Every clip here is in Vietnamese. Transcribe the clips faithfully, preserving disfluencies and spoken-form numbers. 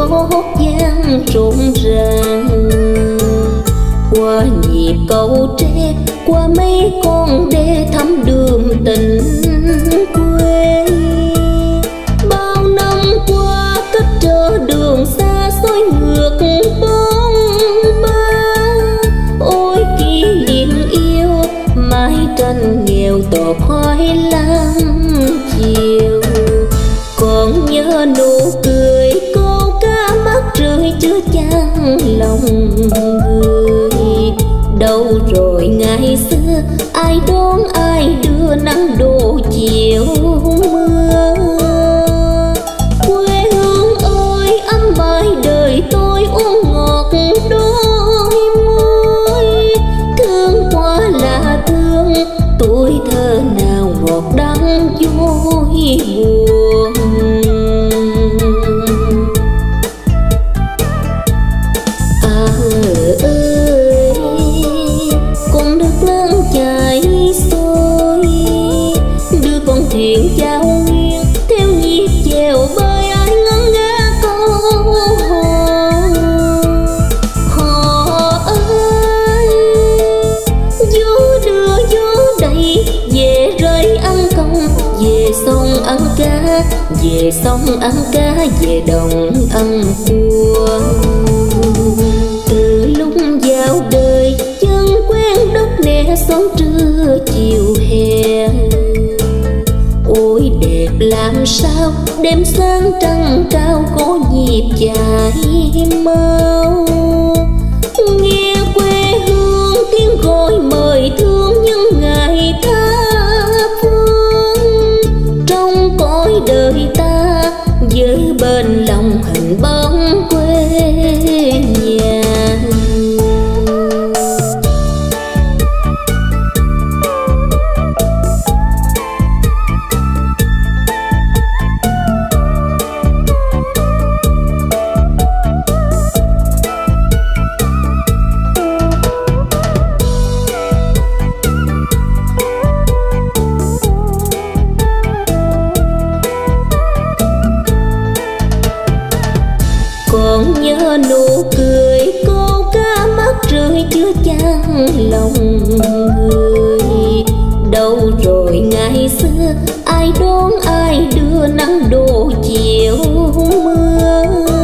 hót vang rộn ràng. Qua nhịp cầu tre, qua mấy con đê thắm đường tình quê. Bao năm qua cách trở đường xa xôi ngược bóng ba. Ôi kỷ niệm yêu mái tranh nghèo tỏ khoai lang chiều. Còn nhớ nụ cười cô cá mắt rơi chứa chan lòng người. Đâu rồi ngày xưa ai đón ai đưa nắng đổ chiều mưa. Quê hương ơi ấm mãi đời tôi uống ngọt đôi môi. Thương quá là thương tuổi thơ nào ngọt đắng vui buồn. À ơi con nước lớn chảy xuôi, đưa con thuyền chao nghiêng theo nhịp chèo bơi. Ai ngân nga câu hò hò ơi, gió đưa gió đẩy về rơi ăn công, về sông ăn cá, về sông ăn cá, về đồng ăn cua. Từ lúc vào đời chân quen đất nẻ xóm trưa chiều hè. Ôi đẹp làm sao đêm sáng trăng cao có nhịp chạy mau. Nghe quê hương tiếng gọi mời thương những ngày tha phương. Trong cõi đời ta giữ bên lòng hình bóng quê nhà. Còn nhớ nụ cười cô cá mắt rơi chứa chan lòng người. Đâu rồi ngày xưa ai đón ai đưa nắng đổ chiều mưa.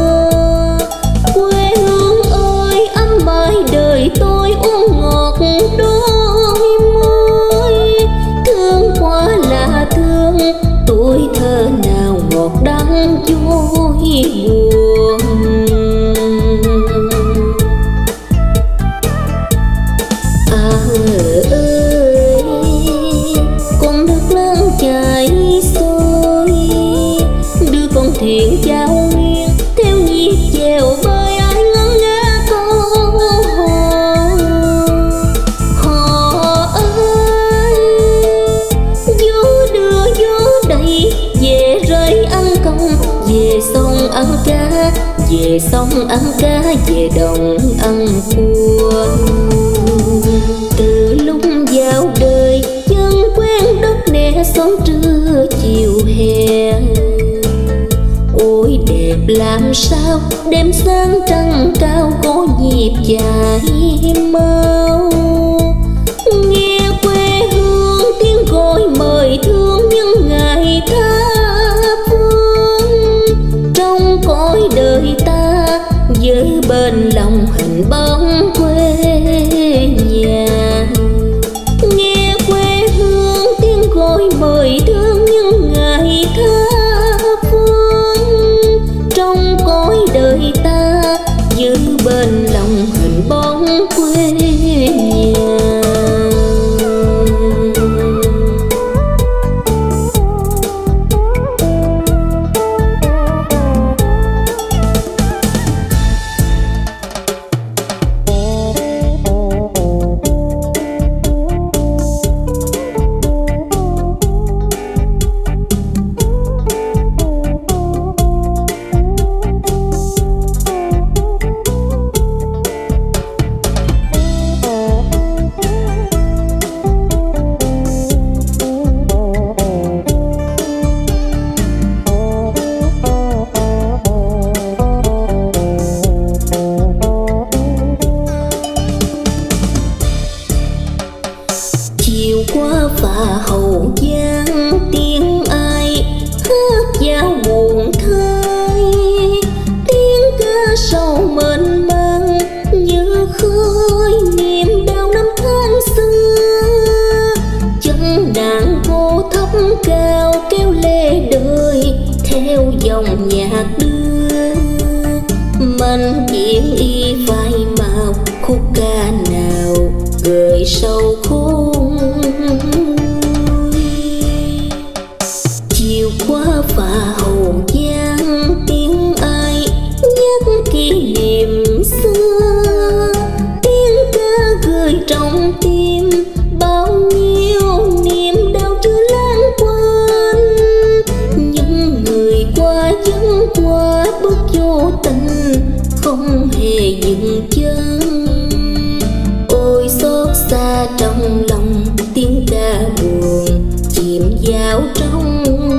Quê hương ơi ấm mãi đời tôi uống ngọt đôi môi. Thương quá là thương tuổi thơ nào ngọt đắng vui buồn. À ơi con nước lớn chảy xuôi, đưa con thuyền chao nghiêng theo nhịp chèo bơi. Ai ngân nga câu hò hò ơi, gió đưa gió đẩy về rơi ăn công, về sông ăn cá, về sông ăn cá, về đồng ăn cua. Từ lúc vào đời chân quen đất nẻ xóm trưa chiều hè. Ôi đẹp làm sao đêm sáng trăng cao có nhịp chạy mau. Nghe quê hương tiếng gọi mời thương những ngày tha phương. Trong cõi đời ta giữ bên lòng hình bóng quê nhà. Nghe quê hương tiếng gọi mời thương những ngày tha phương. Trong cõi đời ta giữ bên lòng hình bóng quê nhà. Mình chuyện y phai màu, khúc ca nào gợi sâu khôn chiều qua phà hậu giang tiếng ai nhắc kỷ niệm xưa, tiếng ca gửi trong tim bao nhiêu niềm đau chưa lãng quên. Những người qua vẫn qua bước vô tình không hề dừng chân. Ôi xót xa trong lòng tiếng ca buồn chìm vào trong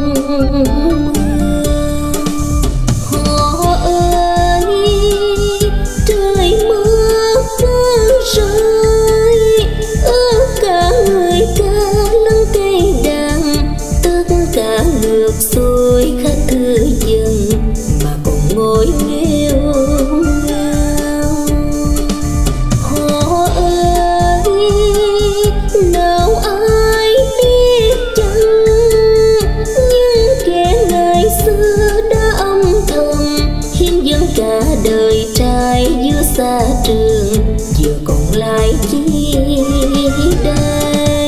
họ ơi. Trời mưa cứ rơi ơ cả người ca lắng cây đàn, tất cả ngược xuôi khách thư dần mà còn ngồi nghêu ngao. Họ ơi nào ai biết chăng những kẻ ngày xưa đã âm thầm hiến dâng cả đời trai giữa xa trường, giờ còn lại chi đây.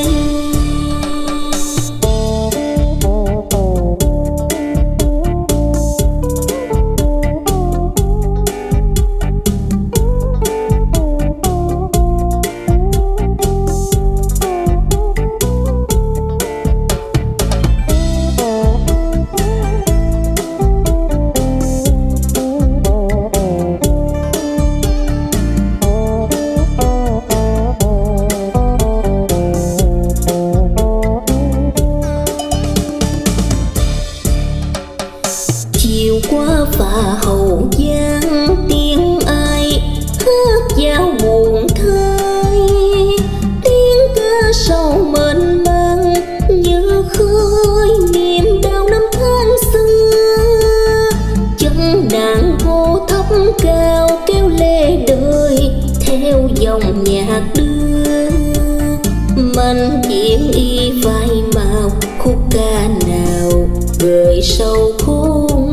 Chiều qua phà hậu giang tiếng ai hát giao buồn thơi, tiếng ca sầu mênh mang như khơi niềm đau năm tháng xưa. Chân nàng vô thấp cao kéo lê đời theo dòng nhạc đưa, mình chuyện y phai màu khúc ca nào gợi sâu khôn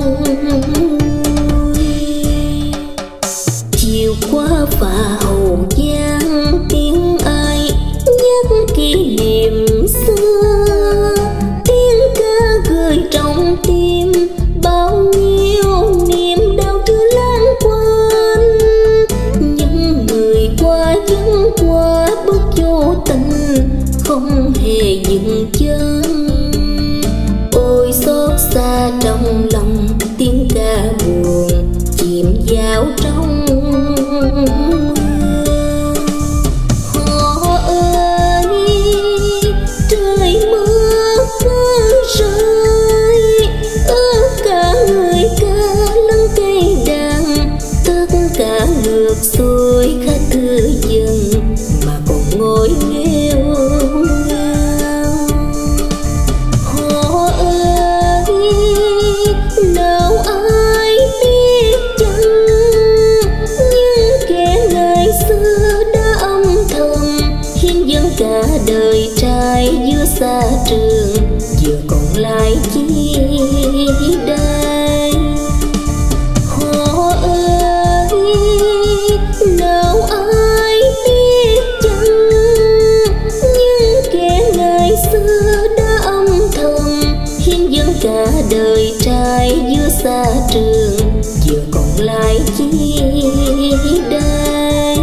chiều qua phà hậu giang tiếng ai nhắc kỷ niệm xưa, tiếng ca gửi trong tim bao nhiêu niềm đau chưa lãng quên. Những người qua vẫn qua bước vô tình không hề dừng chân. Ôi xót xa trong lòng tiếng ca buồn chìm vào trong họ ơi. Trời mưa cứ rơi ơ cả người ca lắng cây đàn, tất cả ngược xuôi khách thư dần mà còn ngồi nghêu ngao. Họ ơi nào ai biết chăng những kẻ ngày xưa đã âm thầm hiến dâng cả đời trai giữa xa trường, giờ còn lại chi đây. Họ ơi nào ai biết chăng những kẻ ngày xưa đã âm thầm hiến dâng cả đời trai giữa xa trường, giờ còn lại chi đây.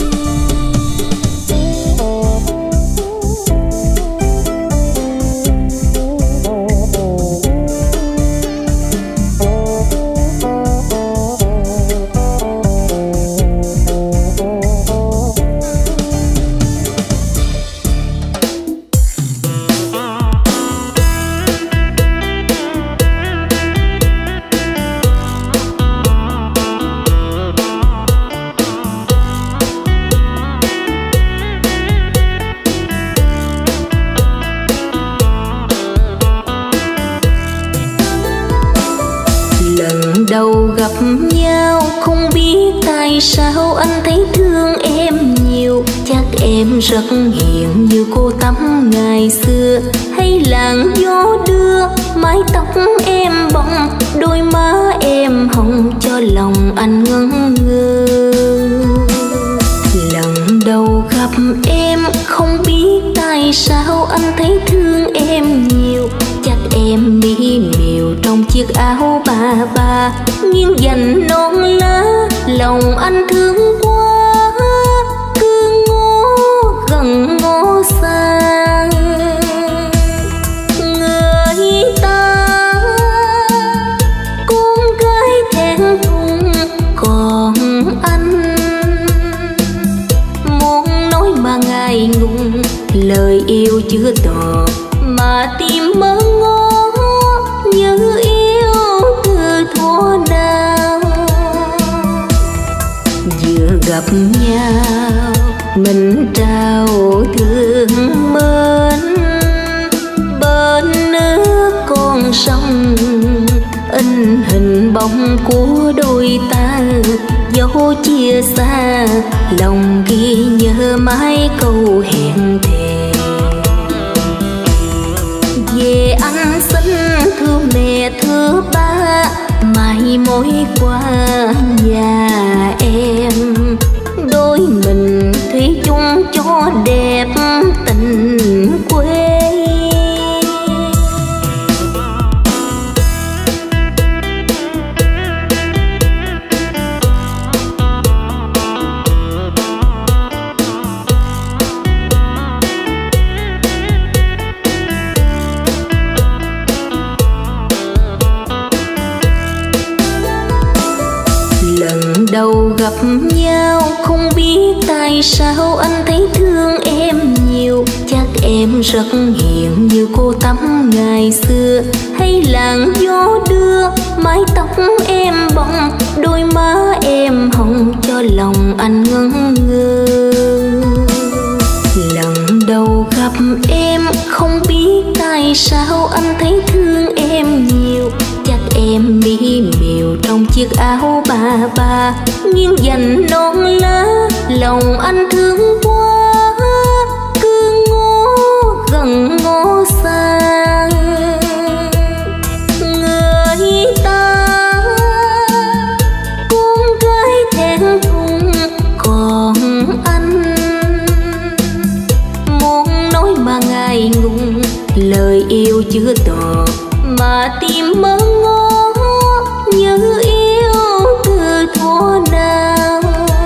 Đầu gặp nhau không biết tại sao anh thấy thương em nhiều, chắc em rất hiền như cô tắm ngày xưa, hay làn gió đưa mái tóc em bồng, đôi má em hồng cho lòng anh ngẩn ngơ. chiếc áo bà bà, nghiêng dành non lá lòng anh thương quá, cứ ngó gần ngó xa. Người ta con gái thẹn thùng, còn anh muốn nói mà ngại ngùng, lời yêu chưa tỏ mà tim mơ ngó như yêu từ thuở nào. Vừa gặp nhau mình trao thương mến, bên nước con sông in hình bóng của đôi ta, dấu chia xa lòng ghi nhớ mãi câu hẹn thề. Về anh xin thưa mẹ thưa ba, mai mối qua nhà em, đôi mình thủy chung cho đẹp tình quê. Đầu gặp nhau không biết tại sao anh thấy thương em nhiều, chắc em rất hiền như cô tắm ngày xưa, hay làn gió đưa mái tóc em bồng, đôi má em hồng cho lòng anh ngẩn ngơ. Lần đầu gặp em không biết tại sao anh thấy thương em nhiều, chắc em mỹ miều trong chiếc áo bà bà, nghiêng dành non lá lòng anh thương quá, cứ ngó gần ngó xa. Người ta con gái thẹn thùng, còn anh muốn nói mà ngại ngùng, lời yêu chưa tỏ mà tim mơ ngó như yêu từ thuở nào.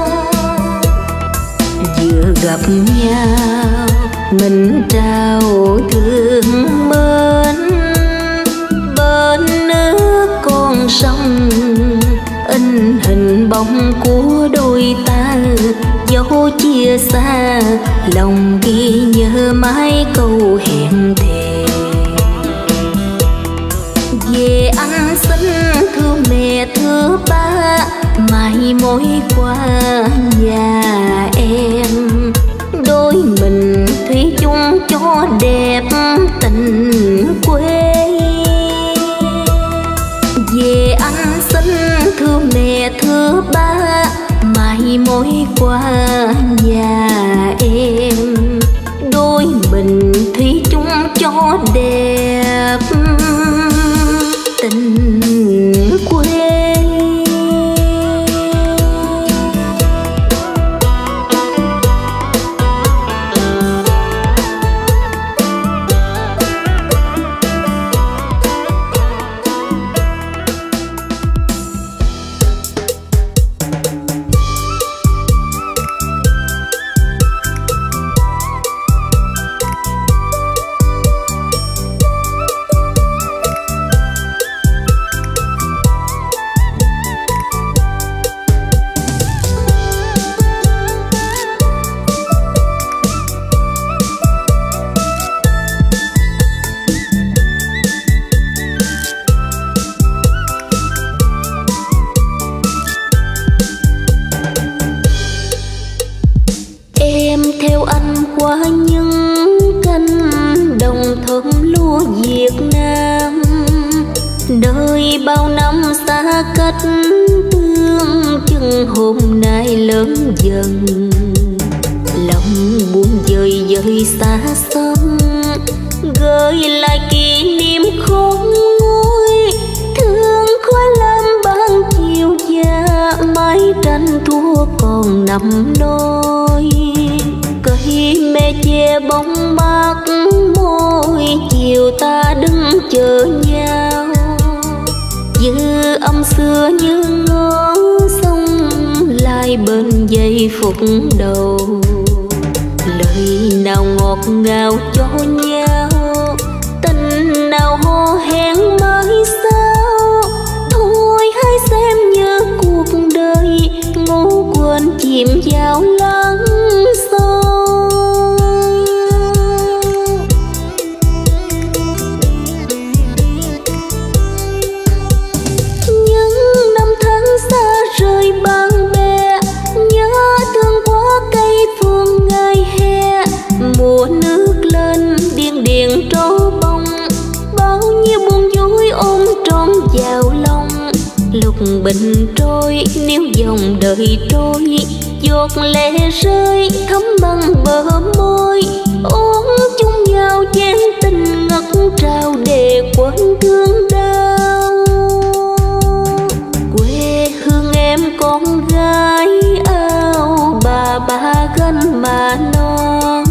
Vừa gặp nhau mình trao thương mến, bên nước con sông in hình bóng của đôi ta, dấu chia xa lòng ghi nhớ mãi câu hẹn thề. Về anh xin thưa mẹ thưa ba, mai mối qua nhà em, đôi mình thủy chung cho đẹp tình quê. Về anh xin thưa mẹ thưa ba, mai mối qua nhà em, đôi mình thủy chung cho đẹp tình quê. Đời bao năm xa cách tương chừng hôm nay lớn dần, lòng buồn dời dời xa xăm, gợi lại kỷ niệm khôn nguôi, thương khói lam ban chiều già, mái tranh thua còn nằm nôi, cây mẹ che bóng mát môi chiều ta đứng chờ nhau. Dư âm xưa như ngó sông lại bên giây phút đầu, lời nào ngọt ngào cho nhau, tình nào hò hẹn mới sao. Thôi hãy xem như cuộc đời ngủ quên chìm vào lắng sâu. Mùa nước lên điên điền trổ bông, bao nhiêu buồn vui ôm trọn vào lòng. Lúc bình trôi nếu dòng đời trôi, giọt lệ rơi thấm bằng bờ môi. Ôm chung nhau chén tình ngất trao để quên thương đau. Quê hương em con gái ao bà ba gánh mà non,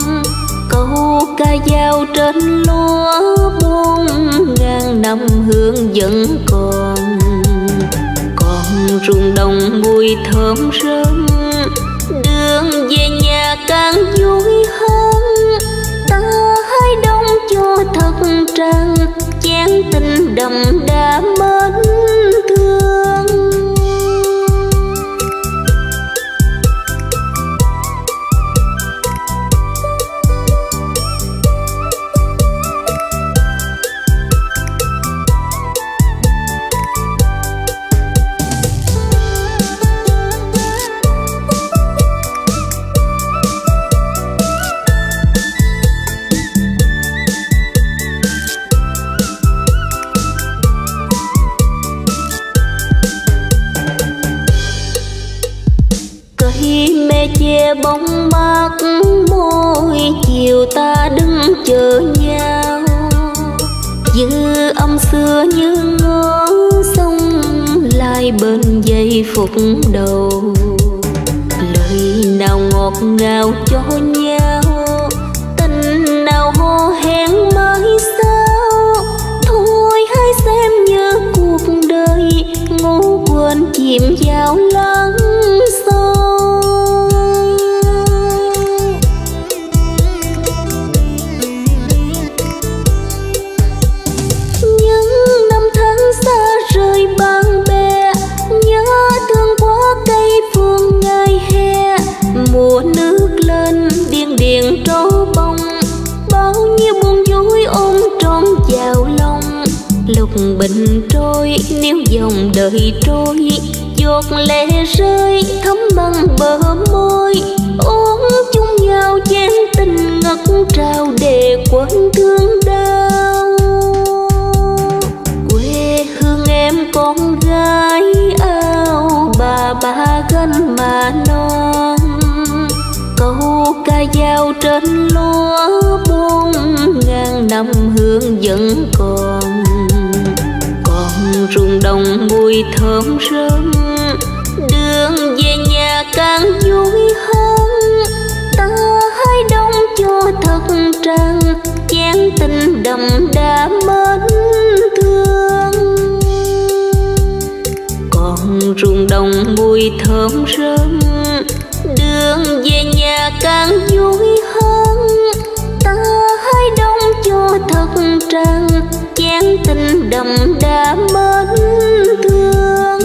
ca dao trên lúa bốn ngàn năm hương vẫn còn. Còn ruộng đồng mùi thơm rơm, đường về nhà càng vui hơn. Ta hãy đông cho thật tràn chén tình đậm đà mến thương. Che bóng mát môi chiều ta đứng chờ nhau. Dư âm xưa như ngó sông lại bên giây phút đầu, lời nào ngọt ngào cho nhau, tình nào hò hẹn mới sao. Thôi hãy xem như cuộc đời ngủ quên chìm vào lắng sâu. Mùa nước lên điên điền trổ bông, bao nhiêu buồn vui ôm trọn vào lòng. Lúc bình trôi nếu dòng đời trôi, giọt lệ rơi thấm bằng bờ môi. Ôm chung nhau chén tình ngất trao để quên thương đau. Quê hương em con gái ao bà ba gánh mà non, câu ca dao trên lúa bốn ngàn năm hương vẫn còn. Còn ruộng đồng mùi thơm rơm, đường về nhà càng vui hơn. Ta hãy đông cho thật tràn chén tình đậm đà mến thương. Còn ruộng đồng mùi thơm rơm, đường về nhà càng vui hơn. Ta hãy đông cho thật tràn chén tình đậm đà mến thương.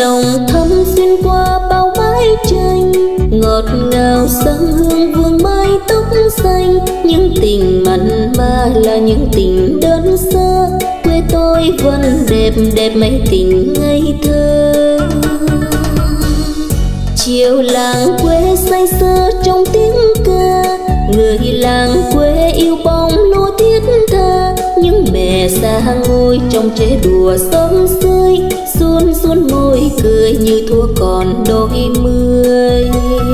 lòng thắm xuyên qua bao mái tranh, ngọt ngào sân hương vương mái tóc xanh. Những tình mặn mà là những tình đơn sơ, quê tôi vẫn đẹp đẹp mấy tình ngây thơ. Chiều làng quê say sưa trong tiếng ca, người làng quê yêu bóng lúa thiết tha. Những mẹ xa ngồi trong chế đùa xóm xơi, xuân xuân môi cười như thua còn đôi mươi.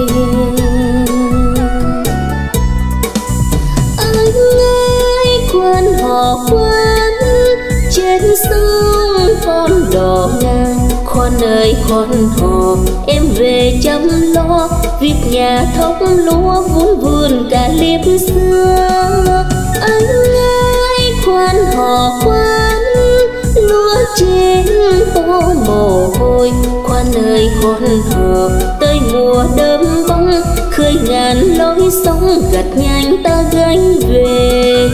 Anh ơi quan họ quan, trên sông con đò ngang. Khoan ơi khoan hò, em về chăm lo, việc nhà thóc lúa vun vườn cả liếp xưa. Anh ơi khoan hò khoan, lúa trên tô mồ hôi. Khoan ơi khoan hò, tới mùa đơm bông, khơi ngàn lối sóng gặt nhanh ta gánh về.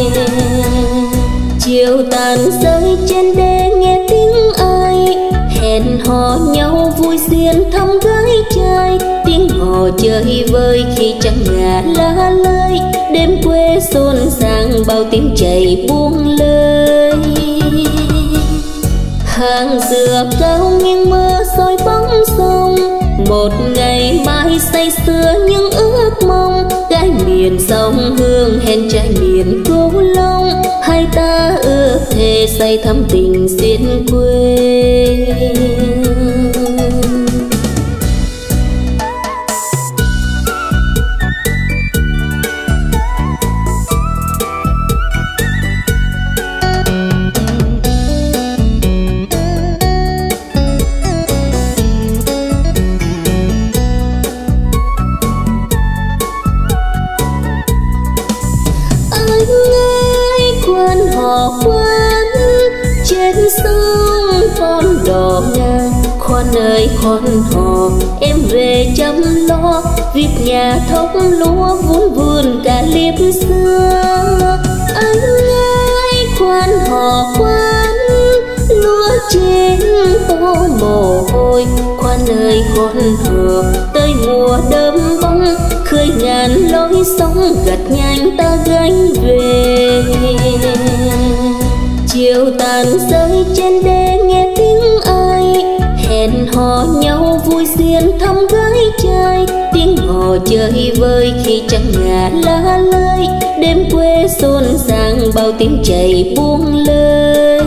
Chiều tàn rơi trên đê nghe tiếng ai, hẹn hò nhau vui duyên thăm gái trai. Tiếng hò chơi vơi khi trăng ngả lá lơi, đêm quê xôn xang bao tiếng chảy buông lơi. Hàng dừa cao nghiêng mơ soi bóng sông, một ngày mai say sưa những ước mong. Gái miền sông hương hẹn trai miền Cửu Long, hai ta ước thề say thắm tình duyên quê. Khoan ơi khoan hò, em về chăm lo, việc nhà thóc lúa vun vườn cả liếp xưa. Anh ơi khoan hò khoan, lúa trên tô mồ hôi. Khoan ơi khoan hò, tới mùa đơm bông, khơi ngàn lối sóng gặt nhanh ta gánh về. Chiều tàn rơi trên đê nghe tiếng ai, hẹn hò nhau vui duyên thăm gái trai. Tiếng hò chơi vơi khi trăng ngả lá lơi, đêm quê xôn xang bao tiếng chảy buông lơi.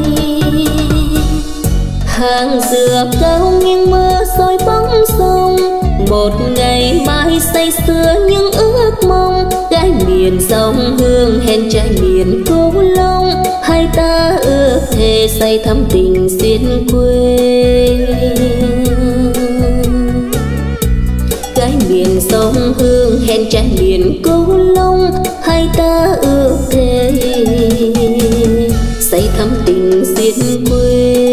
Hàng dừa cao nghiêng mơ soi bóng sông, một ngày mai say sưa những ước mong. Gái miền sông hương hẹn trai miền Cửu Long, hai ta ước thề say thắm tình duyên quê. Gái miền sông hương hẹn trai miền Cửu Long, hai ta ước thề say thắm tình duyên quê.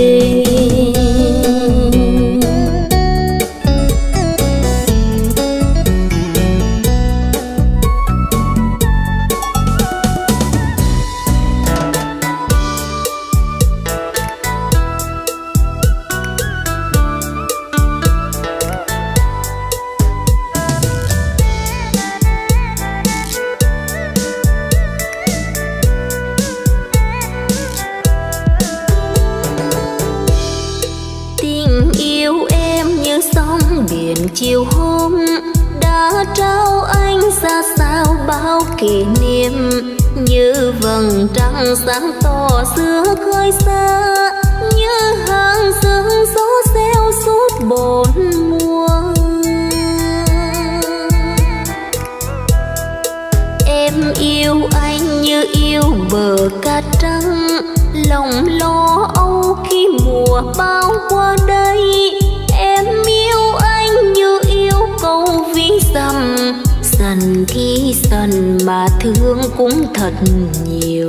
Chiều hôm đã trao anh ra sao bao kỷ niệm, như vầng trăng sáng tỏ giữa khơi xa, như hàng sương gió reo suốt bốn mùa. Em yêu anh như yêu bờ cát trắng, lòng lo âu khi mùa bão qua đây. Em yêu anh như yêu câu ví dặm, dần khi dần mà thương cũng thật nhiều.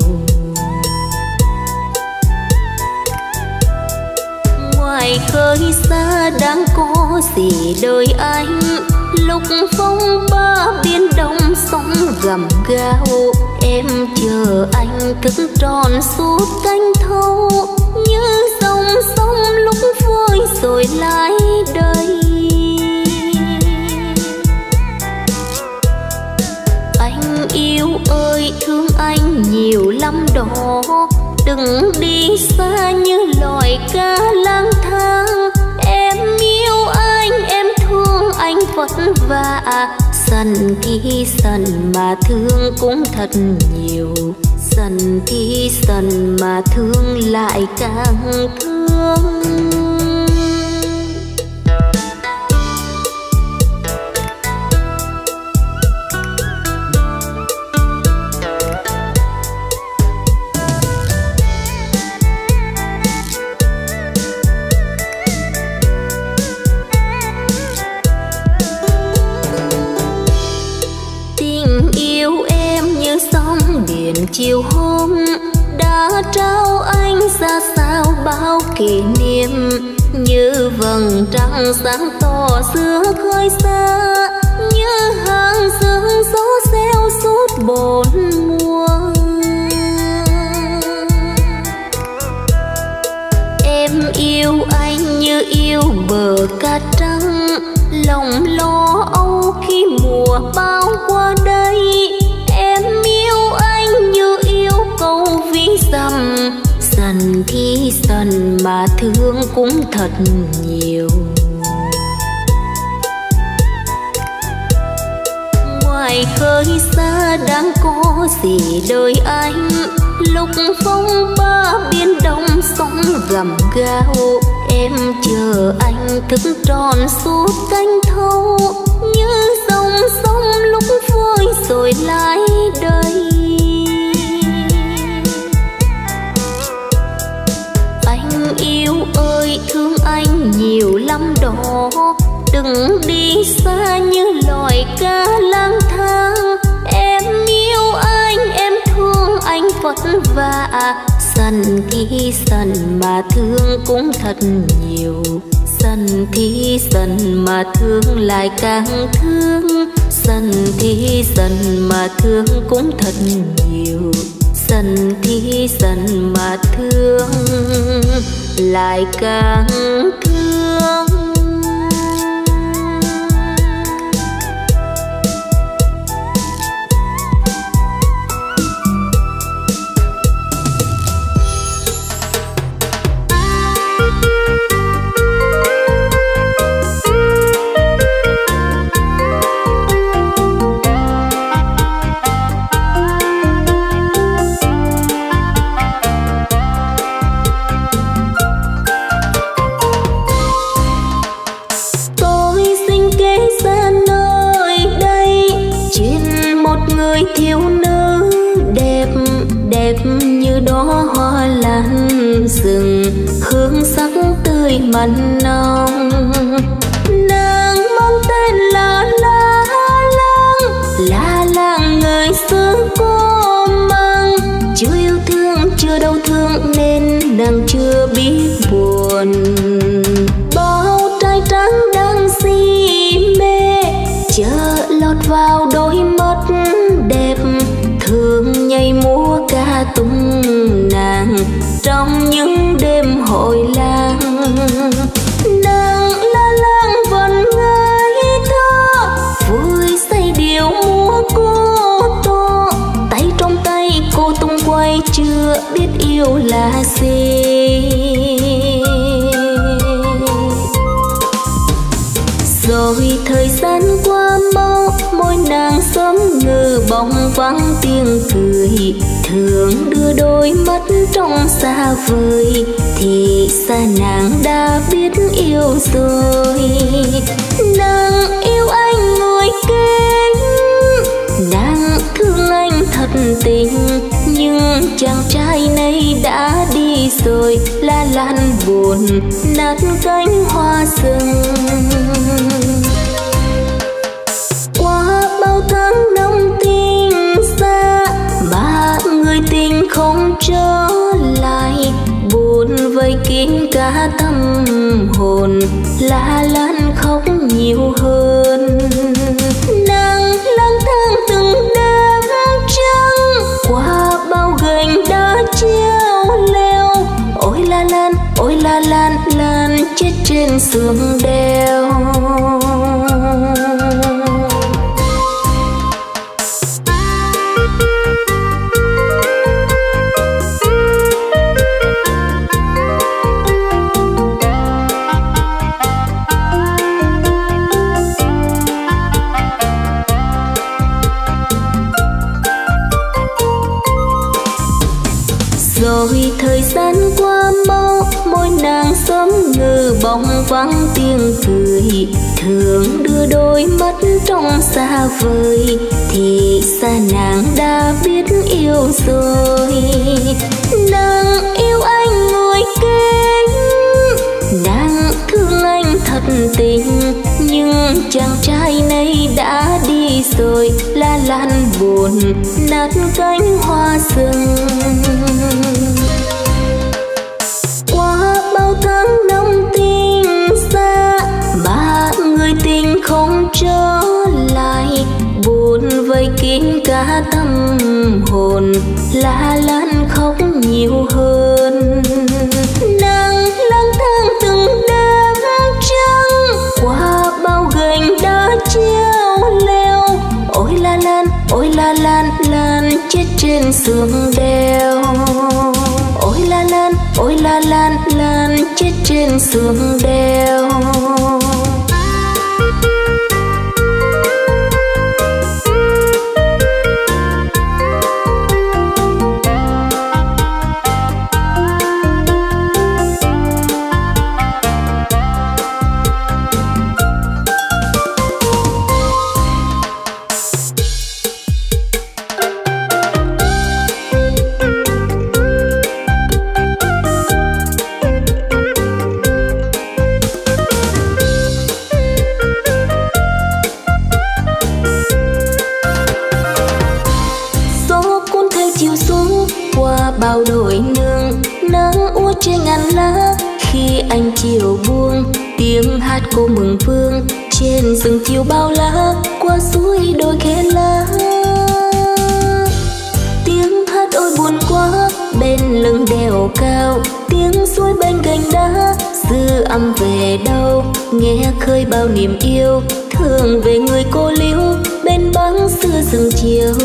Ngoài khơi xa đang có gì đời anh, lúc phong ba biển đông sóng gầm gào. Em chờ anh thức tròn suốt canh thâu, như dòng sống lúc vui rồi lại đây. Anh yêu ơi thương anh nhiều lắm đó, đừng đi xa như loài cá lang thang. Em yêu anh, em thương anh vất vả, sần thì sần mà thương cũng thật nhiều, sần thì sần mà thương lại càng thương. Chiều hôm đã trao anh ra sao bao kỷ niệm, như vầng trăng sáng tỏ giữa khơi xa, như hàng dương gió reo suốt bốn mùa. Em yêu anh như yêu bờ cát trắng, lòng lo âu khi mùa bão qua đây. Em yêu anh như yêu câu ví dặm, sần thì sần mà thương cũng thật nhiều. Ngoài khơi xa đang có gì đời anh, lúc phong ba biển đông sóng gầm gào. Em chờ anh thức tròn suốt canh thâu, như dòng sông lúc vơi rồi lại đây. Anh yêu ơi thương anh nhiều lắm đó, đừng đi xa như loài cá lang thang. Em yêu anh, em thương anh vất vả, sần thì sần mà thương cũng thật nhiều, sần thì sần mà thương lại càng thương, sần thì sần mà thương cũng thật nhiều, sần thì sần mà thương lại càng thương. Thiếu nữ đẹp đẹp như đóa hoa lan rừng, hương sắc tươi mặn nồng. Nàng mang tên là La Lang, La Lang người xưa cô mang. Chưa yêu thương chưa đau thương nên nàng chưa biết buồn. Bao trai trắng đang si mê chờ lọt vào đôi mắt đẹp, thường nhảy múa ca tung nàng trong những đêm hội làng. Nàng La Lang vẫn ngây thơ vui say điệu múa cô to, tay trong tay cô tung quay chưa biết yêu là gì. Rồi thời gian qua mau, môi nàng sớm ngừ bóng vắng tiếng cười, thường đưa đôi mắt trong xa vời, thì xa nàng đã biết yêu rồi. Nàng yêu anh người kính, nàng thương anh thật tình, nhưng chàng trai này đã đi rồi. La Lan buồn nát cánh hoa rừng. Qua bao tháng năm tình xa mà người tình không trở lại, buồn vây kín cả tâm hồn. La Lan khóc nhiều hơn, nàng lang thang từng đêm trăng qua bao gành đá treo leo. Ôi La Lan, ôi La Lan trên sườn đèo. Rồi thời gian qua mau, môi nàng sớm ngừ bóng vắng tiếng cười. Thường đưa đôi mắt trong xa vời, thì xa nàng đã biết yêu rồi. Nàng yêu anh ngồi kênh, nàng thương anh thật tình, nhưng chàng trai này đã đi rồi, lá lan buồn nát cánh hoa rừng. Qua bao tháng năm tình xa, mà người tình không trở lại, buồn vây kín cả tâm hồn, lá lan khóc nhiều hơn. Nàng lang thang từng đêm trăng, qua bao gành đá treo leo. Ôi la lan, ôi la lan, lan chết trên sườn đèo. Ôi la lan, ôi la lan, lan chết trên sườn đèo. Bao đổi nương nắng úa trên ngàn lá, khi anh chiều buông tiếng hát cô mừng vương. Trên rừng chiều bao lá, qua suối đôi khe lá. Tiếng hát ôi buồn quá bên lưng đèo cao, tiếng suối bên gành đá dư âm về đâu. Nghe khơi bao niềm yêu, thương về người cô liễu bên bóng xưa rừng chiều.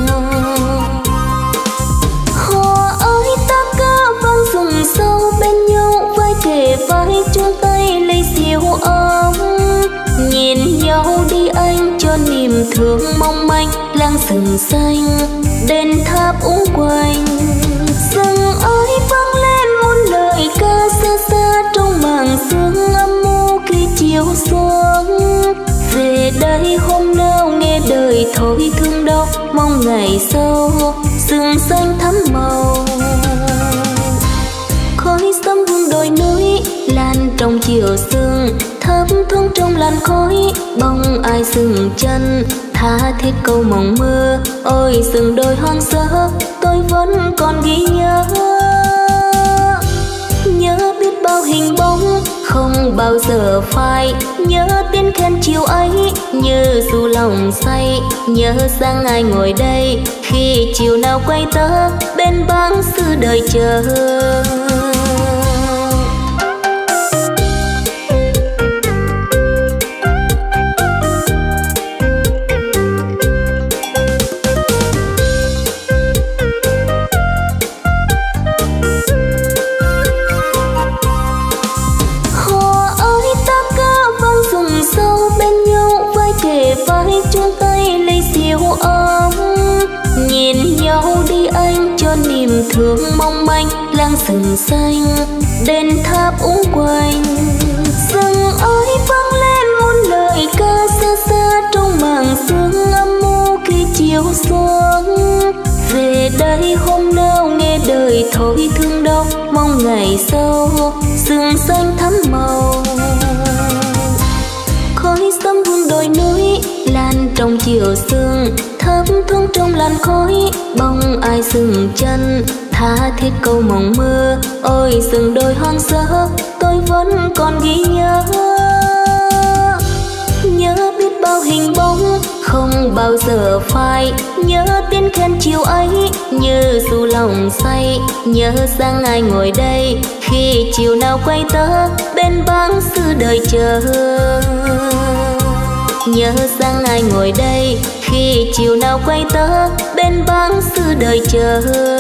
Rừng sâu bên nhau vai kề vai, chung tay lấy siêu ấm. Nhìn nhau đi anh cho niềm thương mong manh, làng rừng xanh đền tháp úng quanh. Rừng ơi vang lên muôn lời ca xa xa, trong màn sương âm u khi chiều xuống. Về đây hôm nào nghe đời thôi thương đau, mong ngày sau rừng xanh thắm màu. Khói sấm hương đồi núi lan trong chiều sương, thấp thoáng trong làn khói bóng ai dừng chân. Tha thiết câu mộng mơ, ôi rừng đồi hoang sơ tôi vẫn còn ghi nhớ. Nhớ biết bao hình bóng không bao giờ phai, nhớ tiếng khen chiều ấy như dù lòng say. Nhớ rằng ai ngồi đây khi chiều nào quay tớ bên bóng xưa đời chờ. Vai chung tay lấy siêu ấm, nhìn nhau đi anh cho niềm thương mong manh. Làng rừng xanh đền tháp úng quanh. Rừng ơi vang lên muôn lời ca xa xa, trong màn sương âm u khi chiều xuống. Về đây hôm nào nghe đời thôi thương đau, mong ngày sau rừng xanh thắm màu. Khói sấm hương đồi núi lan trong chiều sương, thấp thoáng trong làn khói bóng ai dừng chân. Tha thiết câu mộng mơ, ôi rừng đồi hoang sơ tôi vẫn còn ghi nhớ. Nhớ biết bao hình bóng, không bao giờ phai. Nhớ tiếng khen chiều ấy, như dù lòng say. Nhớ sang ai ngồi đây, khi chiều nào quay tớ bên báng xứ đời chờ. Nhớ sang ai ngồi đây, khi chiều nào quay tớ bên báng xứ đời chờ.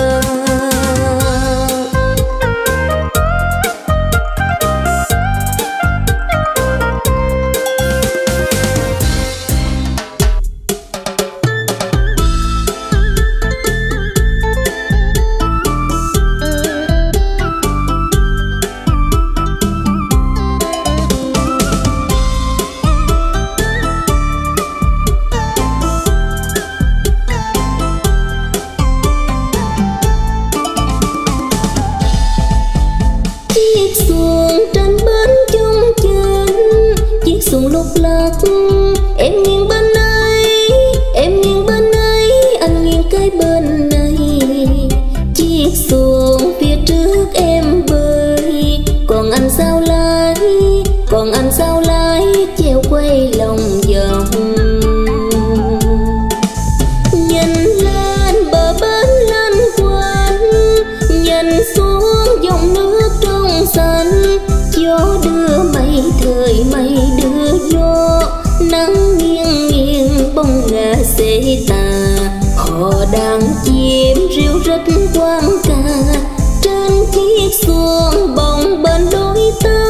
Xuồng lúc lắc em nghiêng bên ấy, em nghiêng bên ấy, anh nghiêng cái bên này. Chiếc xuồng phía trước em bơi, còn anh sao lái, còn anh sao lái treo quay lòng vòng. Nhìn lên bờ bến lanh quanh, nhìn xuống dòng nước trong xanh. Gió đưa mây thời mây đưa gió, nắng nghiêng nghiêng bông ngả xế tà. Họ đang chìm ríu rít quang ca, trên chiếc xuồng bồng bên đôi ta.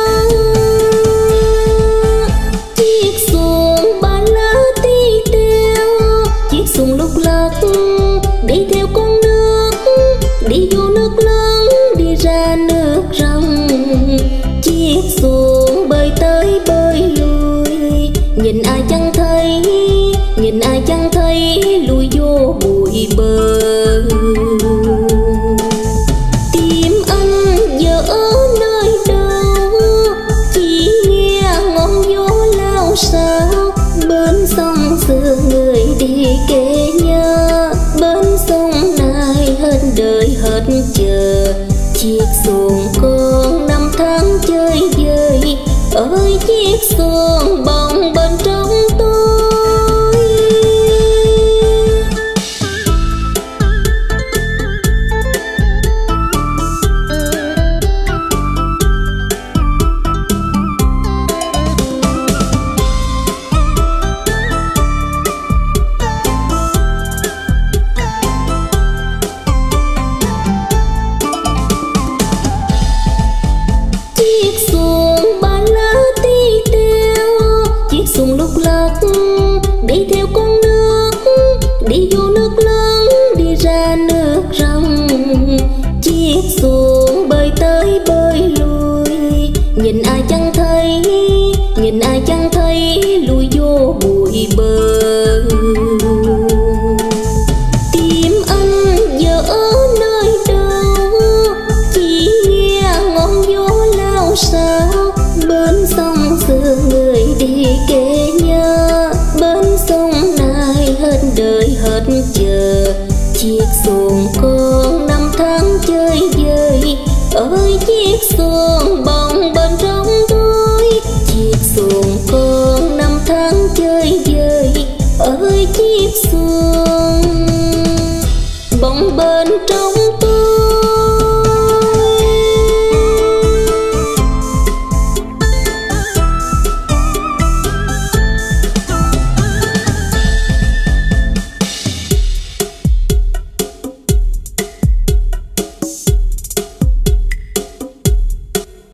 Chiếc xuồng ba lá tí teo, chiếc xuồng lúc lắc đi theo con nước, đi vô nước lớn đi ra nước rong. Chiếc xuồng bơi tới bơi lui, nhìn ai chẳng thấy, nhìn ai chẳng thấy lùi vô bụi bờ. Tim anh giờ ở nơi đâu, chỉ nghe ngọn gió lao sao. Bên sông xưa người đi kể nhớ, bên sông này hết đời hết chờ. Chiếc xuồng con năm tháng chơi vơi, ơi chiếc xuồng bồng bên trong tôi. Xuồng lúc lắc đi theo con nước, đi vô nước lớn đi ra nước rong. Chiếc xuồng bơi tới bơi lui, nhìn ai chẳng thấy, nhìn ai chẳng thấy lùi vô bụi bờ. Tim anh giờ ở nơi đâu, chỉ nghe ngọn gió lao sao. Bên sông xưa người đi kể nhớ, bên sông này hết đời hết chờ. Chiếc xuồng con năm tháng chơi vơi, ơi chiếc xuồng bồng bên trong tôi. Chiếc xuồng con năm tháng chơi vơi, ơi chiếc xuồng